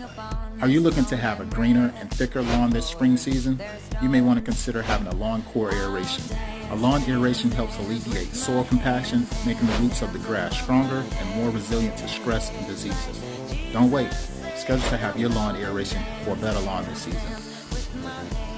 Are you looking to have a greener and thicker lawn this spring season? You may want to consider having a lawn core aeration. A lawn aeration helps alleviate soil compaction, making the roots of the grass stronger and more resilient to stress and diseases. Don't wait. Schedule to have your lawn aeration for a better lawn this season.